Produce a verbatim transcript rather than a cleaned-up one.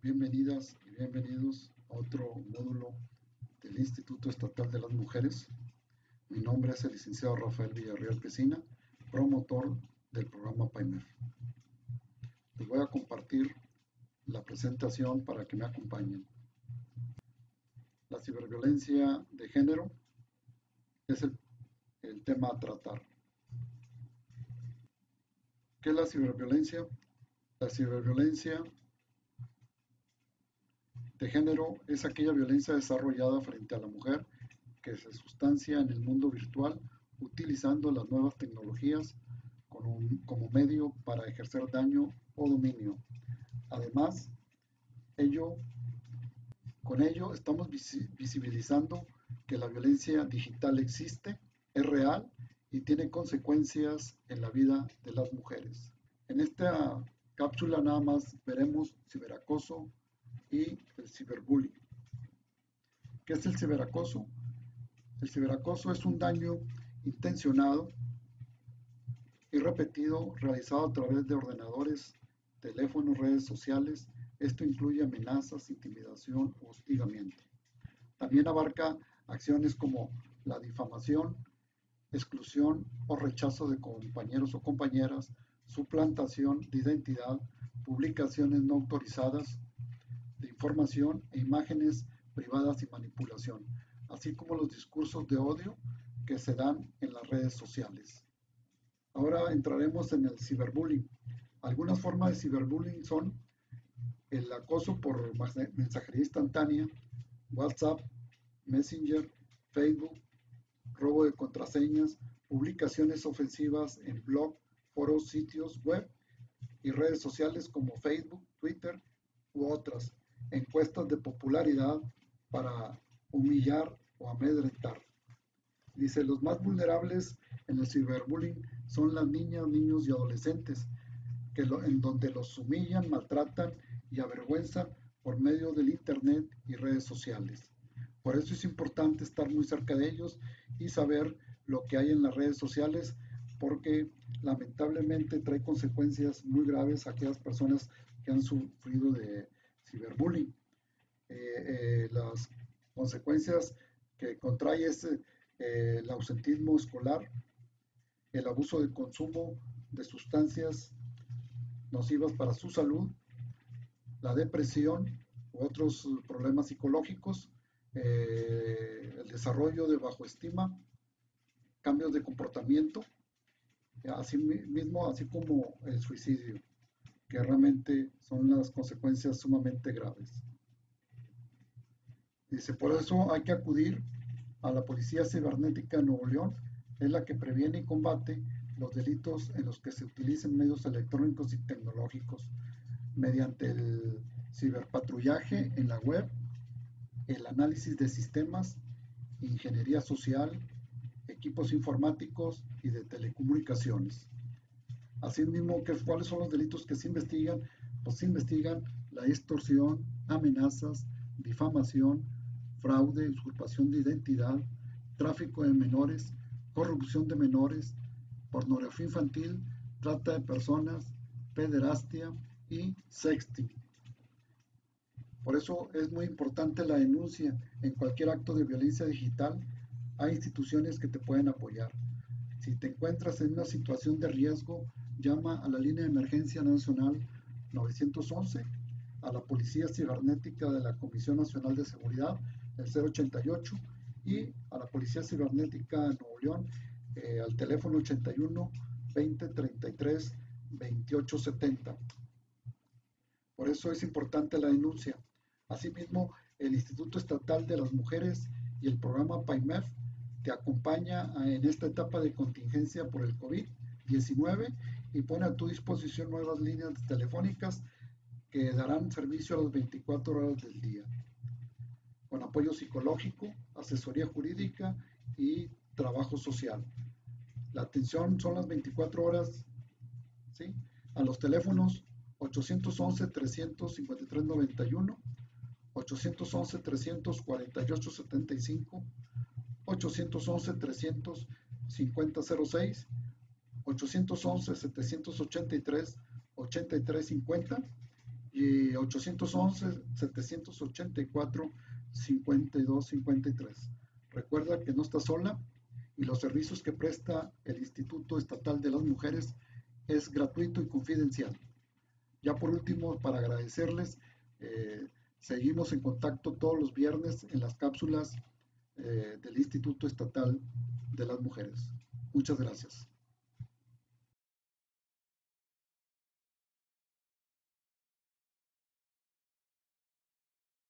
Bienvenidas y bienvenidos a otro módulo del Instituto Estatal de las Mujeres. Mi nombre es el licenciado Rafael Villarreal Pesina, promotor del programa PAIMEF. Les voy a compartir la presentación para que me acompañen. La ciberviolencia de género es el, el tema a tratar. ¿Qué es la ciberviolencia? La ciberviolencia de género es aquella violencia desarrollada frente a la mujer que se sustancia en el mundo virtual utilizando las nuevas tecnologías como, como medio para ejercer daño o dominio. Además, ello, con ello estamos visibilizando que la violencia digital existe, es real y tiene consecuencias en la vida de las mujeres. En esta cápsula nada más veremos ciberacoso y el ciberbullying. ¿Qué es el ciberacoso? El ciberacoso es un daño intencionado y repetido realizado a través de ordenadores, teléfonos, redes sociales. Esto incluye amenazas, intimidación o hostigamiento. También abarca acciones como la difamación, exclusión o rechazo de compañeros o compañeras, suplantación de identidad, publicaciones no autorizadas de información e imágenes privadas y manipulación, así como los discursos de odio que se dan en las redes sociales. Ahora entraremos en el ciberbullying. Algunas formas de ciberbullying son el acoso por mensajería instantánea, WhatsApp, Messenger, Facebook, robo de contraseñas, publicaciones ofensivas en blog, foros, sitios web y redes sociales como Facebook, Twitter u otras, encuestas de popularidad para humillar o amedrentar. Dice, los más vulnerables en el ciberbullying son las niñas, niños y adolescentes, que lo, en donde los humillan, maltratan y avergüenzan por medio del internet y redes sociales. Por eso es importante estar muy cerca de ellos y saber lo que hay en las redes sociales, porque lamentablemente trae consecuencias muy graves a aquellas personas que han sufrido de ciberbullying. Eh, eh, las consecuencias que contrae es eh, el ausentismo escolar, el abuso del consumo de sustancias nocivas para su salud, la depresión u otros problemas psicológicos, eh, el desarrollo de bajoestima, cambios de comportamiento, así mismo, así como el suicidio, que realmente son las consecuencias sumamente graves. Dice, por eso hay que acudir a la Policía Cibernética de Nuevo León, es la que previene y combate los delitos en los que se utilicen medios electrónicos y tecnológicos mediante el ciberpatrullaje en la web, el análisis de sistemas, ingeniería social, equipos informáticos y de telecomunicaciones. Asimismo, ¿cuáles son los delitos que se investigan? Pues se investigan la extorsión, amenazas, difamación, fraude, usurpación de identidad, tráfico de menores, corrupción de menores, pornografía infantil, trata de personas, pederastia y sexting. Por eso es muy importante la denuncia en cualquier acto de violencia digital. Hay instituciones que te pueden apoyar. Si te encuentras en una situación de riesgo, llama a la línea de emergencia nacional nueve once, a la Policía Cibernética de la Comisión Nacional de Seguridad, el cero ochenta y ocho, y a la Policía Cibernética de Nuevo León, eh, al teléfono ochenta y uno, veinte, treinta y tres, veintiocho setenta. Por eso es importante la denuncia. Asimismo, el Instituto Estatal de las Mujeres y el programa PAIMEF te acompaña en esta etapa de contingencia por el COVID diecinueve y pone a tu disposición nuevas líneas telefónicas que darán servicio a las veinticuatro horas del día, con apoyo psicológico, asesoría jurídica y trabajo social. La atención son las veinticuatro horas, ¿sí? A los teléfonos ochocientos once, trescientos cincuenta y tres noventa y uno, ochocientos once, trescientos cuarenta y ocho setenta y cinco, ochocientos once, trescientos cincuenta cero seis, ochocientos once, setecientos ochenta y tres, ochenta y tres cincuenta y ochocientos once, setecientos ochenta y cuatro, cincuenta y dos cincuenta y tres. Recuerda que no estás sola y los servicios que presta el Instituto Estatal de las Mujeres es gratuito y confidencial. Ya por último, para agradecerles, eh, seguimos en contacto todos los viernes en las cápsulas eh, del Instituto Estatal de las Mujeres. Muchas gracias.